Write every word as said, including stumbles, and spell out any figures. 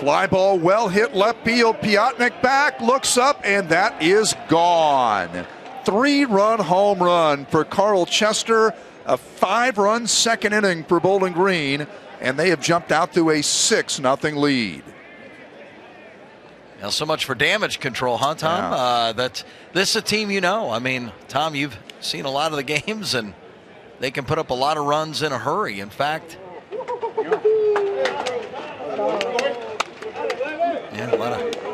Fly ball well hit left field. Piotnik back, looks up, and that is gone. Three-run home run for Carl Chester. A five-run second inning for Bowling Green, and they have jumped out to a six nothing lead. Now, so much for damage control, huh, Tom? Yeah. Uh, that this is a team you know. I mean, Tom, you've seen a lot of the games, and they can put up a lot of runs in a hurry. In fact, yeah, a lot of